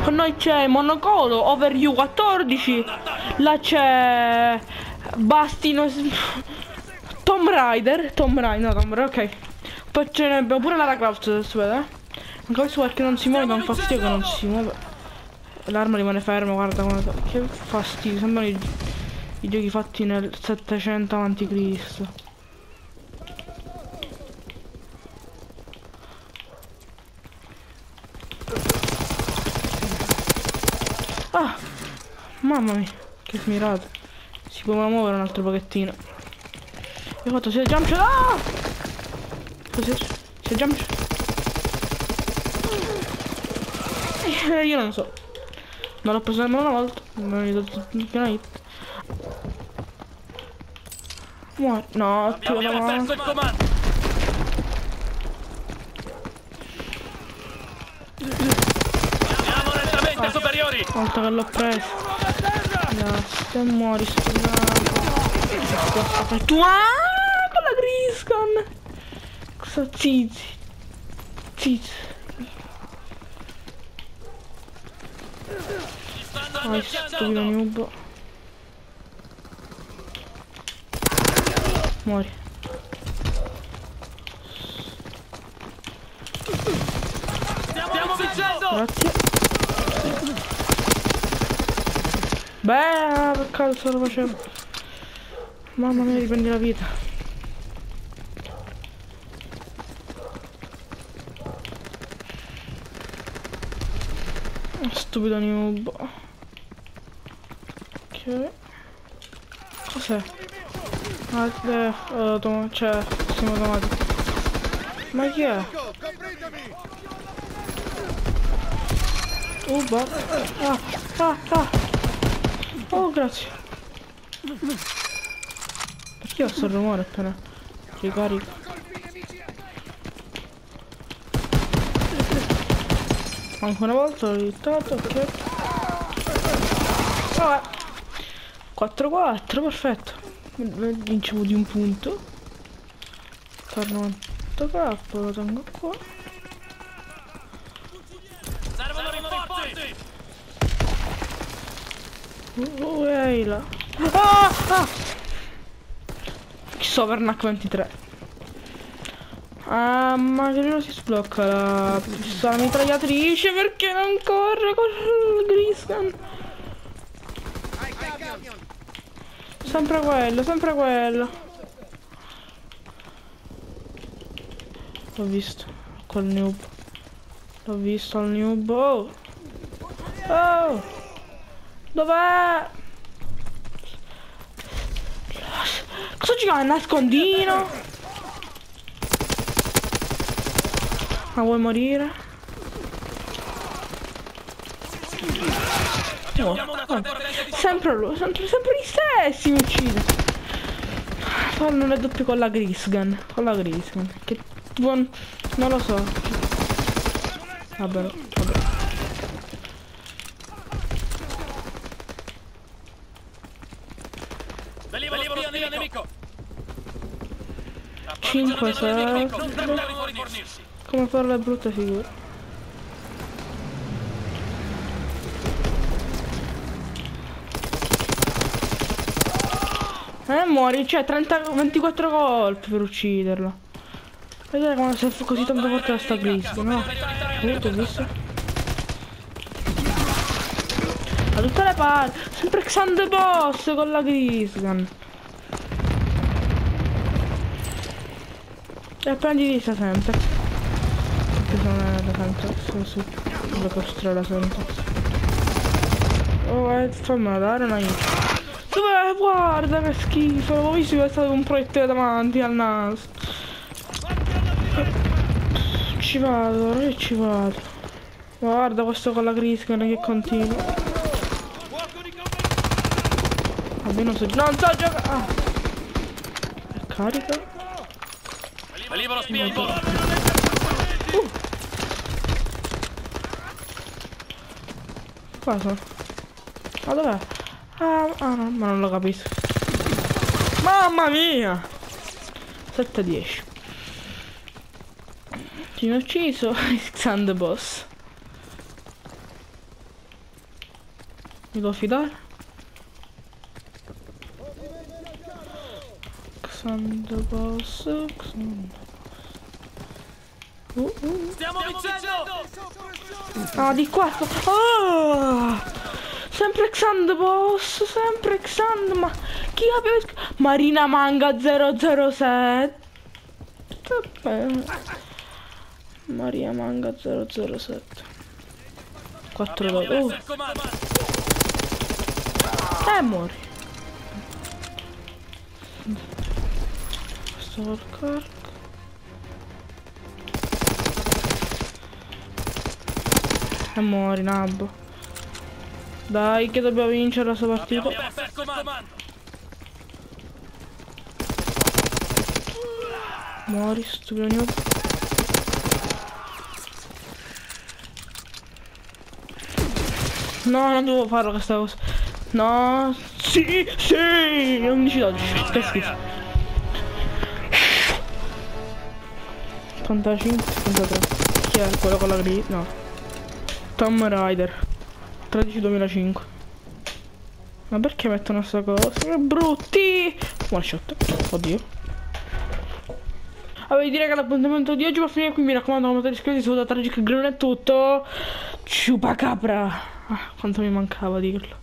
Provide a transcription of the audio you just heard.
Con noi c'è Monocolo, Over You 14. Là c'è Bastino. Tomb Raider, ok. Poi ce ne abbiamo pure Lara Croft, adesso vede. Anche questo perché non si muove, dà un fastidio che non si muove. L'arma rimane ferma, guarda, che fastidio, sembrano i giochi fatti nel 700 a.C. Ah, mamma mia, che mirato. Si può muovere un altro pochettino. Io ho fatto 6 jump shot. Ah! Cos'è? 6 jump shot. Io non so. Non l'ho preso nemmeno una volta. Non gli ho dato una hit. Muori. No, ti Abbiamo perso il comando. Siamo nettamente superiori. Una volta che l'ho preso. Grazie, muori scusato. Tu con la Griscon. Cosa zizi? Zizi. Vai, stupido noob. Muori. Stiamo vincendo. Grazie. Beh, per caso lo facevo. Mamma mia, riprendi la vita. Stupido noob. Ok. Cos'è? Ah, cioè, siamo automatico. Ma chi è? Boh. Ah. Oh, grazie. Perché ho sto rumore appena ricarico? Anche una volta l'ho aiutato, ok. Vabbè. 4-4, perfetto. Vincevo di un punto. Torno 90k, lo tengo qua. Servono rinforzi. Ehi là. Ah! Chissà per NAC 23. Ah, ma che non si sblocca la mitragliatrice perché non corre con il Griscon. Sempre quello. L'ho visto, col noob. L'ho visto al noob. Oh! Dov'è? Cosa ci fa? Il nascondino? Ma vuoi morire? Oh. Sempre lui, sempre gli stessi mi uccide. Non è doppio con la Griscon. Che buon. Non lo so. Vabbè. Velivolo spia nemico. 5, 6. Come fare la brutta figura? Muori, cioè 24 colpi per ucciderlo. Vedete come sei così tanto forte da sta Griscon, no? Ho visto? Da tutte le parti, sempre Xande Boss con la Griscon. E appena di vista sempre. Perché non è da sempre, su. La costrella sempre. Oh, fammela dare una hit. Dov'è? Guarda che schifo, l'avevo visto che è stato un proiettile davanti al naso. Ci vado. Guarda questo con la Griscon che continua. Vabbè, non so giocare. Ah. Carica. Velivolo spia in volo. Cosa? Ma dov'è? Ah no, ma non lo capisco. Mamma mia! 7-10. Ti ho ucciso Xande Boss. Mi devo fidare. Xandaboss. Stiamo vincendo! Ah, di qua sto... Ah! Sempre Xandaboss, sempre Xand... Ma chi aveva... Marina Manga 007. Maria Manga 007. 4 dollari. Muori. Stalker. Muori, nabbo. Dai, che dobbiamo vincere la sua partita. Muori, stupido noob. No, non dovevo farlo questa cosa. No, sì, sì, 11-12, che schifo. 85, 73. Chi è quello con la griglia? No. Tomb Raider 13-2005. Ma perché mettono sta cosa? Che brutti! One shot. Oddio. Vabbè, direi che l'appuntamento di oggi va a finire qui. Mi raccomando, come potete iscrivervi su da Tragic Green è tutto. Ciupacabra. Ah, quanto mi mancava dirlo.